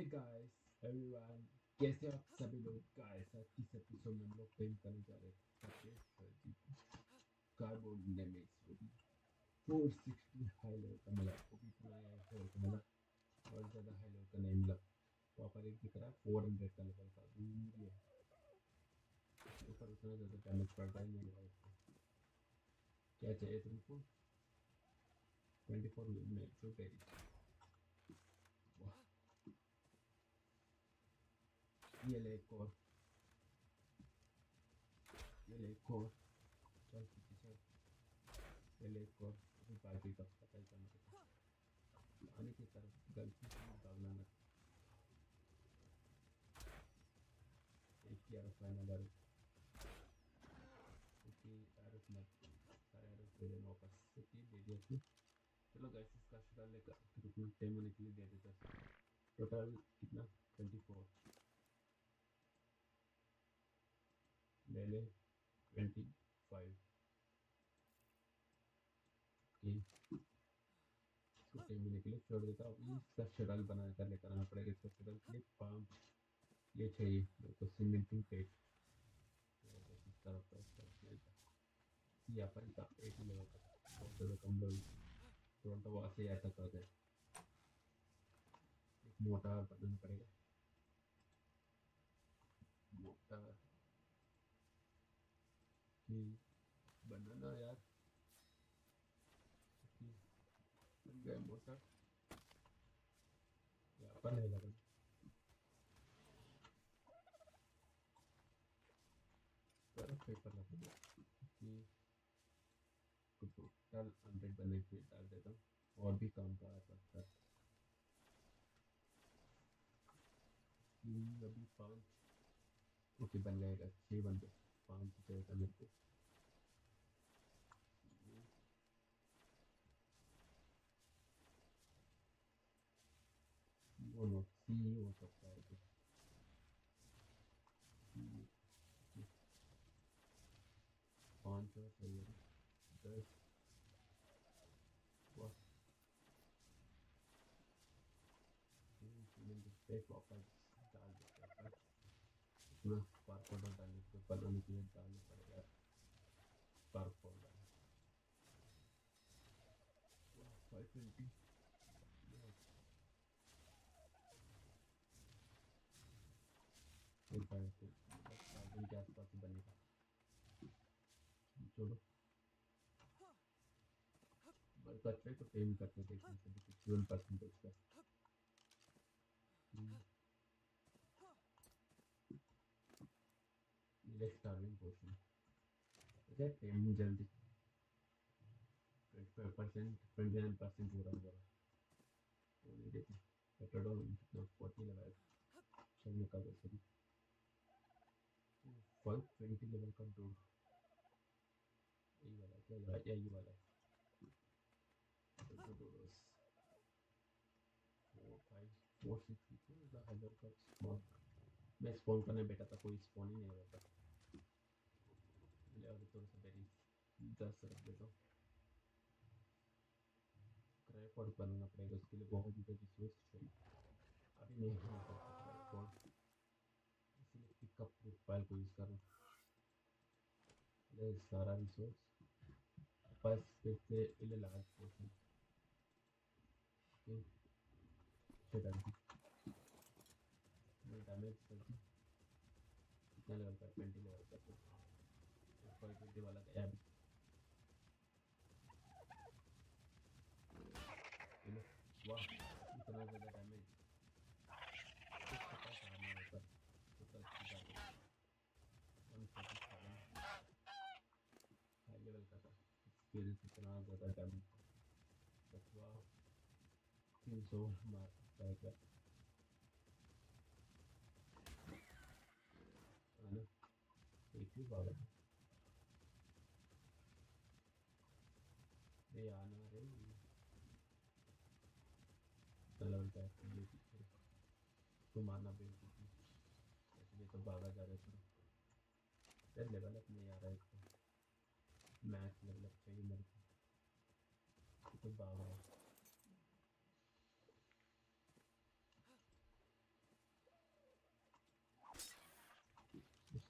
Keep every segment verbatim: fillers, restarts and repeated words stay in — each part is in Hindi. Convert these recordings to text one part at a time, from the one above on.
गाइस एवरीवन, कैसे हो आप सभी लोग। गाइस आज इस एपिसोड में हम लोग प्रेम करने जा रहे थे कार्बोर्ड नेमेज फोर सिक्सटी हाई लेवल का मिला। वो भी इतना हाई लेवल का मिला और ज़्यादा हाई लेवल का नहीं मिला। प्रॉपर एक दिख रहा है फोर हंड्रेड का लेवल का दूर ही है। ऊपर उतना ज़्यादा डैमेज पड़ रहा ही नहीं है उसको। क्या चाहिए तुमको? ट्वेंटी फोर में जो तेरी वाह, ये ले एक और, ये ले एक और, चल पीछे चल, ये ले एक और। अभी बाकी का पता ही था मेरे को। आने की तरफ गलती से मत भागना मत। एक ही एरो फाइनल एरो, क्योंकि एरो मत सारे एरो दे देना वापस से की दे दिया थी। चलो गैस इसका शुगर लेकर फिर अपना टेम होने के लिए दे देता है। टोटल कितना? ट्वेंटी फोर ले ले, ट्वेंटी फाइव की इसको टेम होने के लिए छोड़ देता हूँ। इसका शेडल बना कर लेकर आना पड़ेगा। इसका शेडल के लिए पाम ये चाहिए मेरे को, सीमेंटिंग पेट। इस तरफ का इसका मिलता यहाँ पर ही था एक ही लेवल का था, बहुत ज़्यादा कम लेवल। तुरंत वहाँ से यहाँ तक आ गए। एक मोटा बनाना पड़ेगा, मोटा कि बनाना यार कि बन गया मोटा। यहाँ पर है लगन पर पेपर लगा दो कि टोटल हंड्रेड बनने के लिए डाल देता हूँ और भी काम का आ सकता है। तीन अभी पाँच ओके बन जाएगा, छः बन गए। पाँच चाहिए मेरे को। वो नो सी हो सकता है कुछ। पाँच और चाहिए, दस। वाह, पेट वापस डाल देते हैं पर इसमें स्पार्क पाउडर डालने के बनाने के लिए डालना पड़ेगा spark powder. Five twenty thousand के आसपास ही बनेगा। छोड़ो, बस अच्छे तो टेम करके देखने से सिक्सटी वन परसेंटेज का स्टार्विंग पोर्शन टेम जल्दी twenty five percent twenty nine percent हो रहा होगा। वो नहीं देती पेट्रोल कितना फोर्टी लगाएगा। चलने का वैसे भी फाइव ट्वेंटी लेवल का डोर यही वाला है क्या? या यही वाला है dodos four five four six का हैदर का स्पॉन। मैं स्पॉन करने बैठा था, कोई स्पॉन ही नहीं हो रहा था। ले अभी थोड़ा सा बेरी दस रख देता हूँ। क्राइपॉड बनाना पड़ेगा, उसके लिए बहुत ज़्यादा रिसोर्स चाहिए। अभी नहीं बना सकता क्राइपॉड, इसलिए पिकअप फाइल को यूज़ करूँ। ले सारा रिसोर्स बस फिर से इले लार्ज पोर्शन ओके चल दी। मैं डैमेज कर दी। कितना लेवल का? ट्वेंटी लेवल का। तो ऊपर ट्वेंटी वाला गया अभी। इले वाह, इतना ज़्यादा डैमेज कुछ पता सामने होता तो तो अच्छी बात है। One forty seven high level का था, इसकी वजह से इतना ज़्यादा डैमेज बचवा। तीन सौ मार जाएगा है ना। एक ही बात है ये आना रे लेवल का है। ये पीछे तो मारना बेवकूफ़ी, ऐसे भी तो भागा जा रहे थे। यार लेवल अप नहीं आ रहा है इसको, मैक्स लेवल अप चाहिए मेरे को। तो भागा है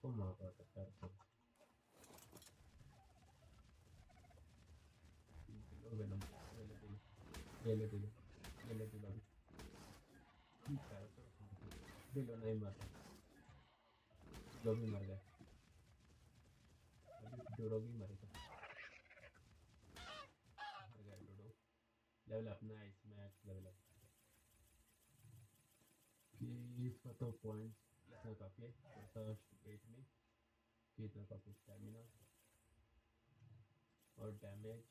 उसको मार रहा था पैर से। लो वेनम, ये ले दिलो, ये ले दिलो, ये ले दिलो अभी। पैर से दिलो नहीं मर रहा, जो भी मर गए। अभी डोडो भी मरेगा, मर गया dodo. Level up, nice max level up. कि इसका तो पॉइंट इतना काफ़ी है। फर्स्ट एट में कि इतना काफ़ी स्टेमिना और डैमेज।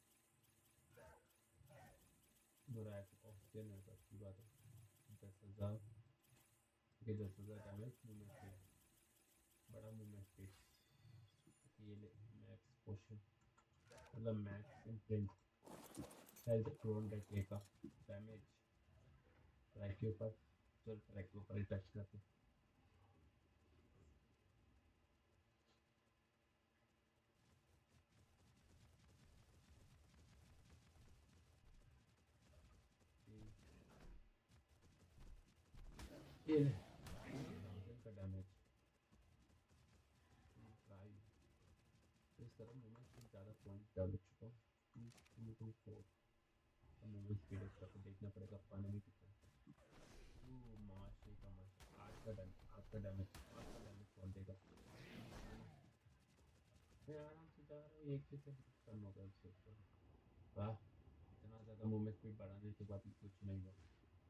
बुरा है ऑक्सीजन है तो अच्छी बात है। दस हज़ार के दस हज़ार डैमेज मूवमेंट स्पीड, बड़ा मूवमेंट स्पीड। ये ले मैक्स पोशन, मतलब मैक्स इम्प्रिंट हेल्थ प्रोन रखने का डैमेज। ट्रैक के ऊपर, चल ट्रैक के ऊपर ही टच करते। ये ले थाउजेंड का डैमेज। ट्राई इस तरह मूवमेंट स्पीड ज़्यादा पॉइंट डाल चुका हूँ। टू टू टू फोर का मूवमेंट स्पीड इसका तो देखना पड़ेगा पाने में कितना है। टू मार्च का मार्च आठ का डैमेज, आठ का डैमेज, आठ का डैमेज कौन देगा। मैं आराम से जा रहा हूँ, एक से कम होगा उससे ऊपर। वाह, इतना ज़्यादा मूवमेंट स्पीड बढ़ाने के बाद भी कुछ नहीं हुआ,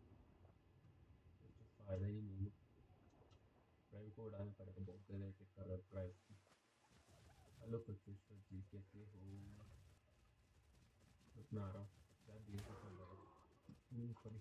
कुछ फ़ायदा ही नहीं है। ड्राइव को उड़ाना पड़ेगा, बहुत ज़्यादा टिक कर रहा है ड्राइव की। हेलो प्रोफेसर जी, कैसे हो? रुकना आ रहा हूँ, क्या देर से चल रहा है। सॉरी,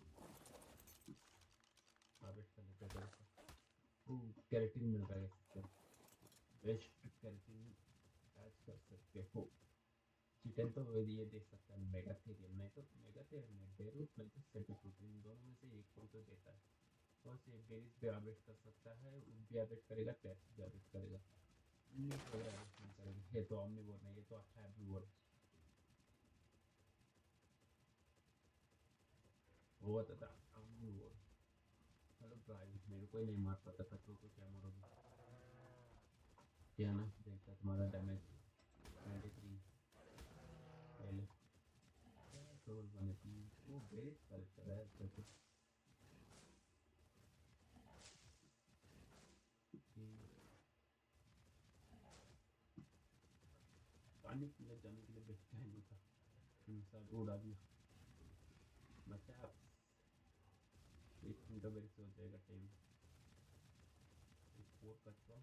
हार्वेस्ट कर लेते हैं थोड़ा सा। ओह, कैरेटिन मिल रहा है इससे, बेस्ट कैरेटिन ऐड कर सकते हो। चिकन तो ये देख सकता है मेगाथेरियम, नहीं तो मेगाथेरियम नहीं, बेरूट नहीं तो सेटिफ्रूट, इन दोनों में से एक को तो देता है। और से बेरीज भी हार्वेस्ट कर सकता है, उन भी हार्वेस्ट करेगा, टैक्स भी हार्वेस्ट करेगा। मीट वगैरह हार्वेस्ट नहीं करेगा। ये तो ऑमनीवोर नहीं, ये तो हेर्बिवोर है। वो था ऑमनीवोर। हेलो गाइस, मेरे को ही नहीं मार पाता था तो, तो क्या मरोगे। क्या ना देखता तुम्हारा डैमेज ट्वेंटी थ्री पहले टोल बने थी। वो बेरीज कलेक्ट कर रहा है अच्छा तो। कि पानी पीने जाने के लिए बेचता है नहीं था, इंसान उड़ा दिया। मतलब एक मिनट मेरे से हो जाएगा टाइम। एक फोर कचरा,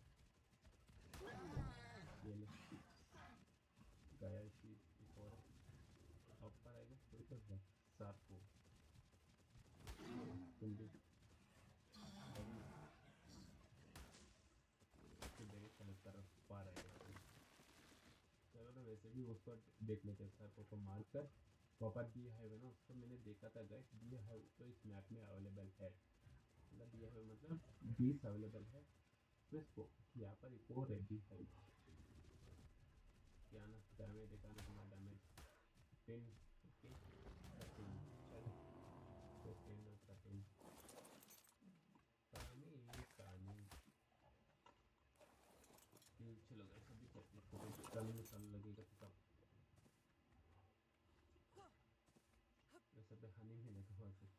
ये ले गया इसी। एक और अब पर आएगा कोई तो है सात को जल्दी बेरीज कलेक्ट कर पा रहा है। चलो ना, वैसे भी उसको देख लेते हैं सर को मार कर। वापस बी हाईवे ना, उसको मैंने देखा था गैस, बी हाईवे तो इस मैप में अवेलेबल है। मतलब बी हाईवे मतलब बीस अवेलेबल है। तो इसको यहाँ पर एक और है बी हाईवे। क्या ना डैमेज देखा ना तुम्हारा डैमेज टेन। ओके थर्टीन, चलो तो टेन और थर्टीन पानी पानी। चलो गैस अभी चलते हैं, कल में कल लगेगा तो तब वैसे पे हनी मिलेगा वहाँ से।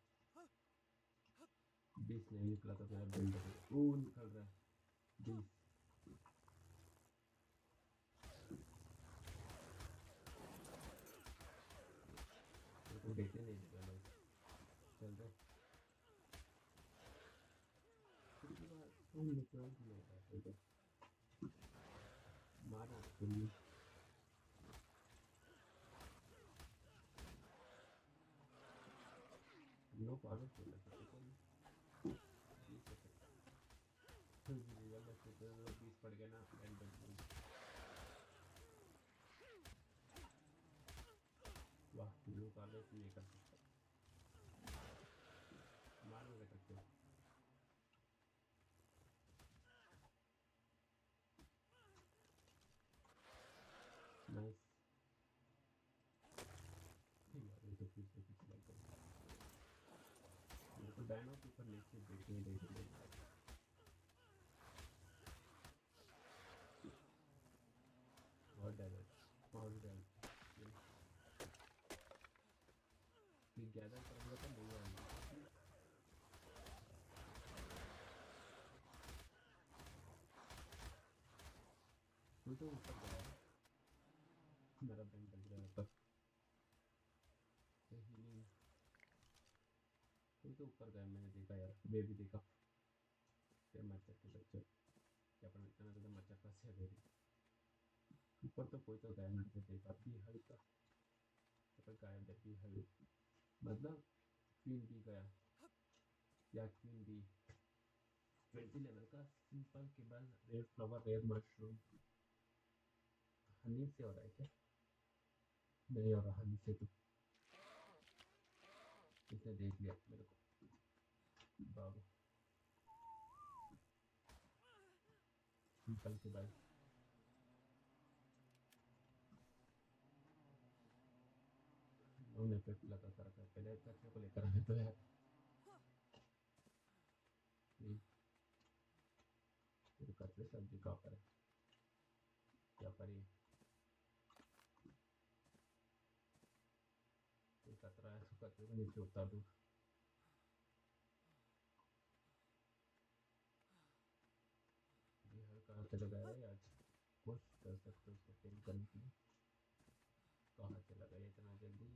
बीस नहीं निकला तो मेरा बिल्ड है, वो निकल रहा है बीस। मेरे को देखने नहीं देगा लोग। चल रहे तुम निकल नहीं पाते तो मारो तुम। नो पागल चल रहा था तो बीस रियल एस्टेट में बीस पड़ गया ना एंड में। वाह, ब्लू कलर नहीं कर सकता, मार में कर सकते हो। नाइस यार, ये तो फिर से कुछ लग गया। मेरे को डायनो के ऊपर नीचे देखने दे दे। गैदर करूँगा तो नहीं आएंगे। तू तो ऊपर गया है, मेरा बैंक बज रहा है पर सही नहीं। तू तो ऊपर गया, मैंने देखा यार, मैं भी देखा। फिर मच्छर के बच्चे क्या पता इतना ज़्यादा मच्छर फंसे है मेरी ऊपर। तो कोई तो गया, मैंने तो देखा भी हल्का पर गायब है भी हल मतलब क्वीन भी गया या क्वीन भी ट्वेंटी लेवल का simple kibble red flower red mushroom. Honey से हो रहा है क्या? नहीं हो रहा हनी से तो। इसने देख लिया मेरे को बाबू। सिंपल केबल उन्होंने पे लगा कर रखा है। पहले कचरे को लेकर आए तो यार ये ये कचरे सब्जी कहाँ पर है? क्या पर ये ये कचरा है, तो कचरे को नीचे उतार दूँ। ये हर कहाँ से लगाया है आज? कोशिश कर सकते हो उसको टेम करने की। कहाँ से लगाया इतना जल्दी?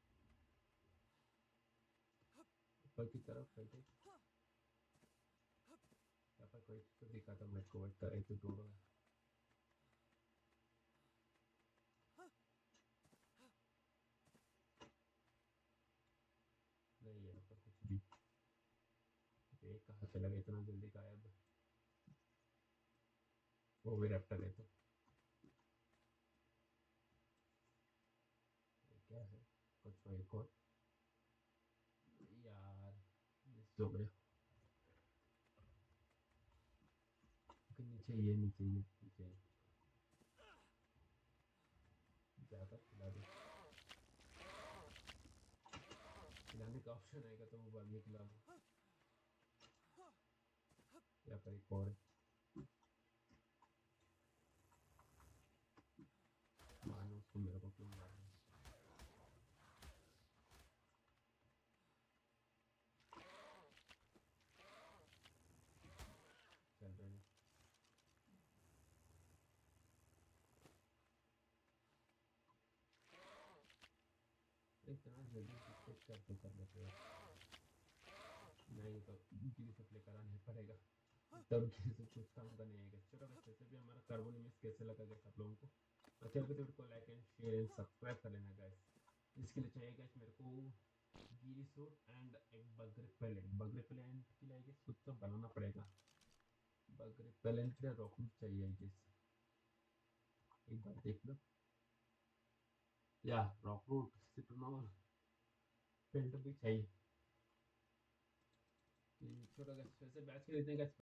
ऊपर की तरफ है देख। यहाँ पर कोई तो दिखा था मेरे को, वेट कर रही थी दूर है। नहीं है यहाँ पर कुछ भी। ये कहाँ से लगा इतना जल्दी गायब? वो भी रैप्टर है तो। ये क्या है? कुछ तो एक और यार मिस हो गया। कि नीचे ये नीचे ये नीचे ज़्यादा खिला दे। खिलाने का ऑप्शन आएगा तो वो बाद में खिला दूँ। या पर एक और मानो उसको, मेरे को क्यों मारना? चल रहे हैं इतना जल्दी किसको कैसे कर लेते हैं? नहीं तो गिरी से लेकर आने पड़ेगा तब किसी कुछ काम का नहीं आएगा। चलो बस वैसे भी हमारा कार्बोनिमिक्स कैसे लगा गया आप लोगों को? अच्छा लगे तो वीडियो को like and share and subscribe कर लेना गाइस। इसके लिए चाहिए गाइस मेरे को गिरी सूट एंड एक बग रिपेलेंट। बग रिपेलेंट के लिए गाइस कुछ तो बनाना पड़ेगा। बग रिपेलेंट के लिए रॉक चाहिए गाइस, एक बार देख लो। या रॉक रूट सिट्रोनॉल पेंट भी चाहिए। छोटा गाइस वैसे बैच के देते हैं गाइस।